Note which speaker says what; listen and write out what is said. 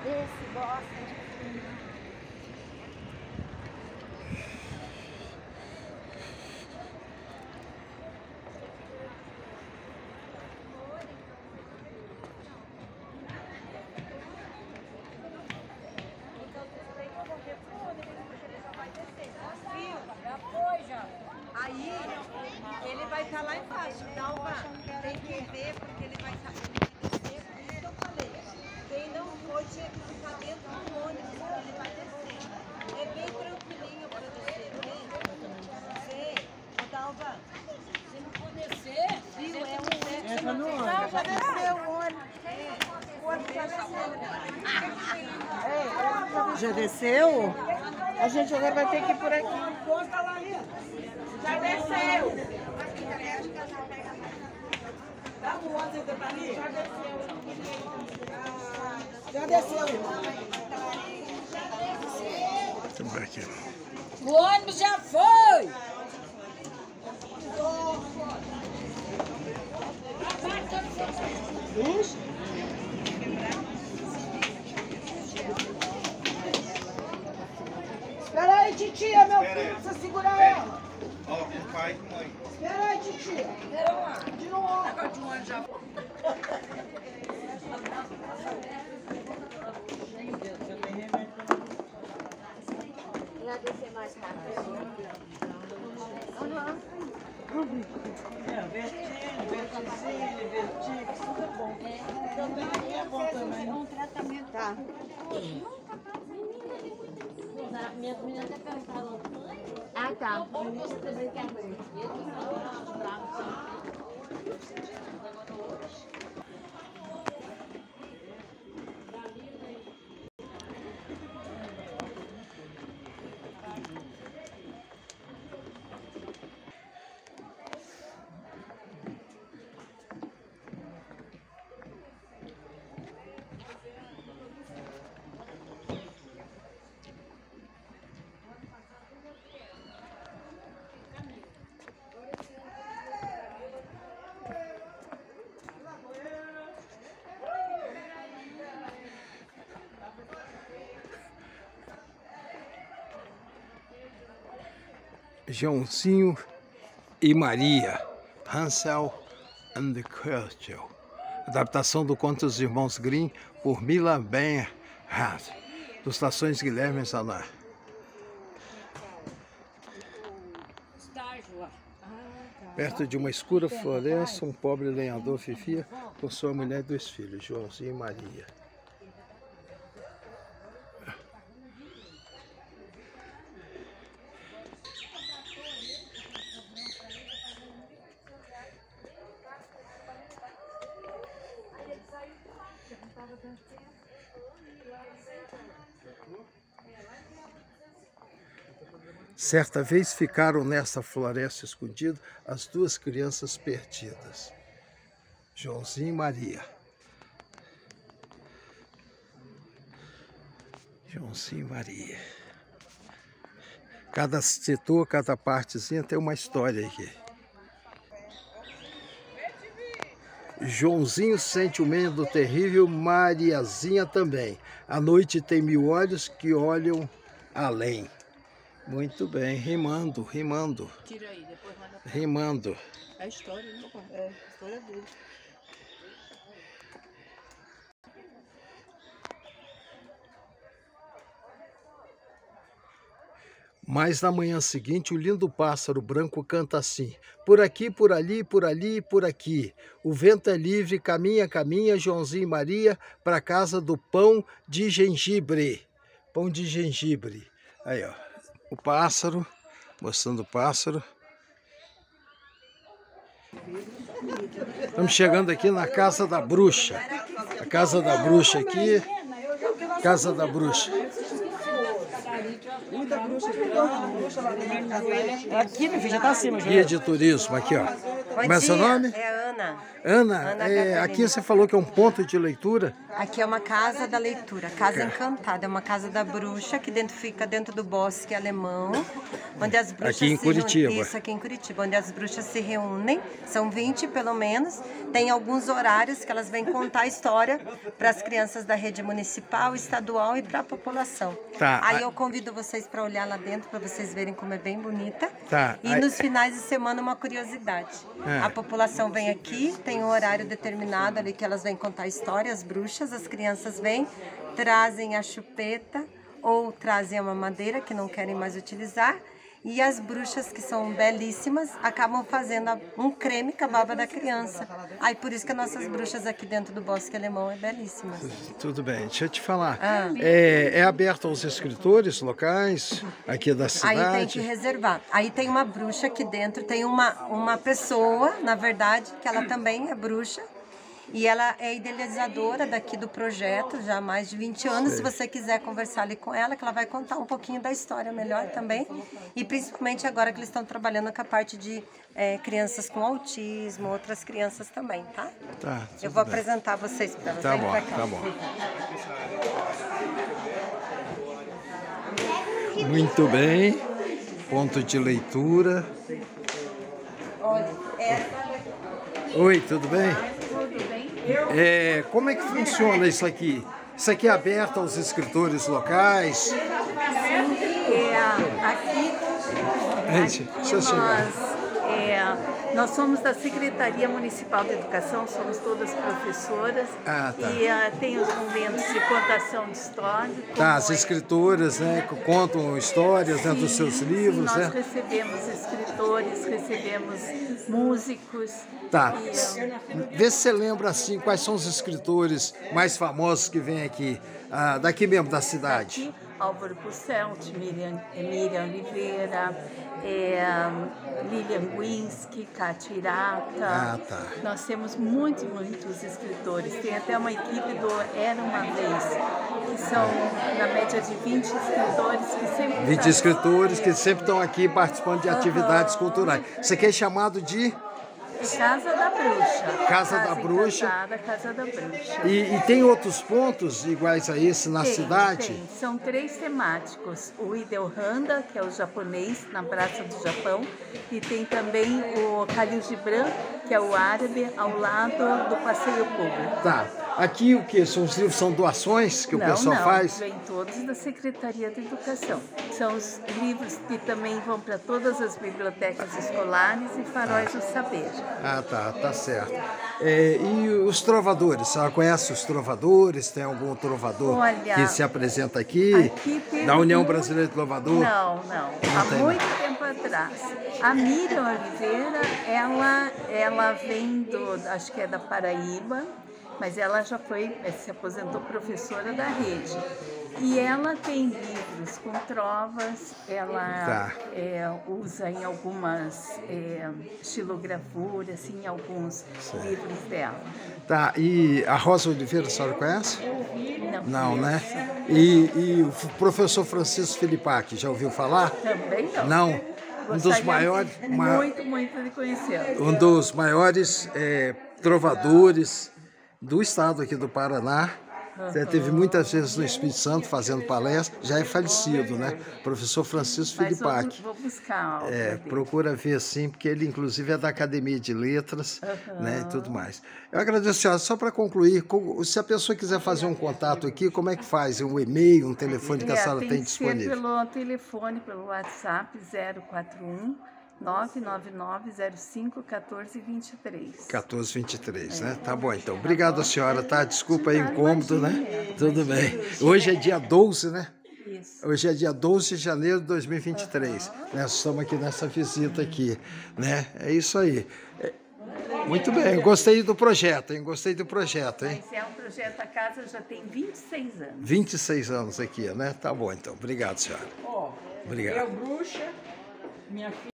Speaker 1: Esse gosta de filmar.
Speaker 2: Aí ele vai estar lá embaixo, Dalva. Tem que ver porque ele vai saber descer. Por isso que eu falei. Quem não for tinha que ficar dentro do ônibus, ele vai descer. É bem tranquilinho para descer, né? Você, Dalva, se não for descer, viu? É um
Speaker 1: Entra no ônibus. Não, já desceu o ônibus. O ônibus já desceu. Já desceu? A gente agora vai ter que ir por aqui. Já desceu. Já desceu.
Speaker 3: O ônibus já foi!
Speaker 1: Espera aí, titia, meu filho, você segura ela.
Speaker 4: Ó, com pai e com mãe.
Speaker 1: Espera aí, titia. De novo.
Speaker 5: Ia descer mais rápido.
Speaker 1: Vertigem, tudo é bom. Também é bom também.
Speaker 5: Um tratamento.
Speaker 1: Tá.
Speaker 5: Minha menina até perguntaram. Ah, tá. Você também quer ver.
Speaker 6: Joãozinho e Maria, Hansel and Gretel. Adaptação do conto dos Irmãos Grimm por Mila Bernhardt, ilustrações Guilherme Zanar. Perto de uma escura floresta, um pobre lenhador vivia com sua mulher e 2 filhos, Joãozinho e Maria. Certa vez ficaram nessa floresta escondida as 2 crianças perdidas, Joãozinho e Maria. Joãozinho e Maria. Cada setor, cada partezinha tem uma história aqui. Joãozinho sente o medo terrível, Mariazinha também. A noite tem 1000 olhos que olham além. Muito bem, rimando.
Speaker 3: Tira aí, depois manda.
Speaker 6: Rimando.
Speaker 3: É a história, né?
Speaker 1: É, a história dele.
Speaker 6: Mas na manhã seguinte, o lindo pássaro branco canta assim: por aqui, por ali, por ali, por aqui. O vento é livre, caminha, caminha, Joãozinho e Maria, para casa do pão de gengibre. Pão de gengibre. Aí, ó, o pássaro, mostrando o pássaro. Estamos chegando aqui na Casa da Bruxa. A Casa da Bruxa aqui. Casa da Bruxa.
Speaker 1: Aqui, meu filho, já tá acima.
Speaker 6: Guia de turismo, aqui, ó. Mas seu nome?
Speaker 2: É Ana.
Speaker 6: Ana,
Speaker 2: Ana Catarina.
Speaker 6: aqui você falou que é um ponto de leitura.
Speaker 2: Aqui é uma casa da leitura, Casa Encantada. É uma casa da bruxa que fica dentro do bosque alemão, onde as bruxas
Speaker 6: aqui em Curitiba.
Speaker 2: Isso, aqui em Curitiba, onde as bruxas se reúnem. São 20 pelo menos. Tem alguns horários que elas vêm contar a história para as crianças da rede municipal, estadual e para a população.
Speaker 6: Tá.
Speaker 2: Aí eu convido vocês para olhar lá dentro, para vocês verem como é bem bonita.
Speaker 6: Tá.
Speaker 2: E nos finais de semana uma curiosidade.
Speaker 6: É.
Speaker 2: A população vem aqui, tem um horário determinado ali que elas vêm contar a história, as bruxas, as crianças vêm, trazem a chupeta ou trazem a mamadeira que não querem mais utilizar. E as bruxas, que são belíssimas, acabam fazendo um creme com a baba da criança. Aí por isso que as nossas bruxas aqui dentro do Bosque Alemão é belíssimas.
Speaker 6: Tudo bem, deixa eu te falar. É aberto aos escritores locais aqui da cidade?
Speaker 2: Aí tem que reservar. Aí tem uma bruxa aqui dentro, tem uma pessoa, na verdade, que ela também é bruxa. E ela é idealizadora daqui do projeto, já há mais de 20 anos. Se você quiser conversar ali com ela, que ela vai contar um pouquinho da história melhor também. E principalmente agora que eles estão trabalhando com a parte de crianças com autismo, outras crianças também, tá?
Speaker 6: Tá.
Speaker 2: Eu vou apresentar vocês para elas.
Speaker 6: Tá
Speaker 2: Vem
Speaker 6: bom,
Speaker 2: pra cá.
Speaker 6: tá bom. Muito bem. Ponto de leitura.
Speaker 2: Olha,
Speaker 6: Oi, tudo bem? Como é que funciona isso aqui? Isso aqui é aberto aos escritores locais?
Speaker 7: Nós somos da Secretaria Municipal de Educação, somos todas professoras.
Speaker 6: Ah, tá.
Speaker 7: E tem os momentos de contação de história.
Speaker 6: Tá, as escritoras, né, contam histórias dentro dos seus livros,
Speaker 7: nós
Speaker 6: né?
Speaker 7: recebemos escritores, recebemos músicos.
Speaker 6: Tá. Vê se você lembra assim, quais são os escritores mais famosos que vêm aqui, daqui mesmo da cidade.
Speaker 7: Aqui, Álvaro Pusselt, Miriam Oliveira, Lilian Guinski, Cátia Irata.
Speaker 6: Tá.
Speaker 7: Nós temos muitos escritores. Tem até uma equipe do Era Uma Vez, que são na média de 20 escritores que sempre
Speaker 6: 20 escritores que sempre estão aqui participando de atividades culturais. Isso aqui é chamado de...
Speaker 7: Casa da Bruxa.
Speaker 6: Casa da Bruxa.
Speaker 7: Casa da Bruxa.
Speaker 6: E tem outros pontos iguais a esse na cidade?
Speaker 7: Tem. São 3 temáticos. O Idelhanda, que é o japonês, na Praça do Japão. E tem também o Khalil Gibran, que é o árabe, ao lado do Passeio Público.
Speaker 6: Tá. Aqui o que? Os livros são doações que o pessoal faz?
Speaker 7: Não, vem todos da Secretaria de Educação. São os livros que também vão para todas as bibliotecas escolares e faróis do saber.
Speaker 6: Ah, tá certo. E os trovadores? A senhora conhece os trovadores? Tem algum trovador que se apresenta aqui? Da União Brasileira de Trovador?
Speaker 7: Não. Há muito tempo atrás. A Miriam Oliveira, ela vem acho que é da Paraíba, mas ela já se aposentou professora da rede. E ela tem livros com trovas, ela usa em algumas estilografuras, em alguns livros dela.
Speaker 6: Tá, e a Rosa Oliveira, a senhora conhece?
Speaker 7: Não,
Speaker 6: né? E o professor Francisco Filipac, já ouviu falar?
Speaker 7: Também não.
Speaker 6: Não? Um dos maiores...
Speaker 7: Muito de conhecer.
Speaker 6: Um dos maiores trovadores do estado aqui do Paraná. Teve muitas vezes no Espírito Santo fazendo palestra, já é falecido, né? Professor Francisco Filipac.
Speaker 7: Vou buscar algo.
Speaker 6: Procura ver sim, porque ele inclusive é da Academia de Letras, né, e tudo mais. Eu agradeço a senhora, só para concluir, se a pessoa quiser fazer um contato aqui, como é que faz? Um e-mail, um telefone que a senhora tem disponível?
Speaker 7: Pelo telefone, pelo WhatsApp 041 99905 1423.
Speaker 6: 1423, né? Tá bom, então. Obrigado, senhora, tá? Desculpa aí o incômodo, né? Tudo bem. Hoje é dia 12, né?
Speaker 7: Isso.
Speaker 6: Hoje é dia 12 de janeiro de 2023. Nós estamos aqui nessa visita aqui, né? É isso aí. Muito bem, eu gostei do projeto, hein? Gostei do projeto, hein?
Speaker 7: Esse é um projeto, a casa já tem 26 anos.
Speaker 6: 26 anos aqui, né? Tá bom, então. Obrigado, senhora. Obrigado.
Speaker 1: Eu, bruxa, minha filha.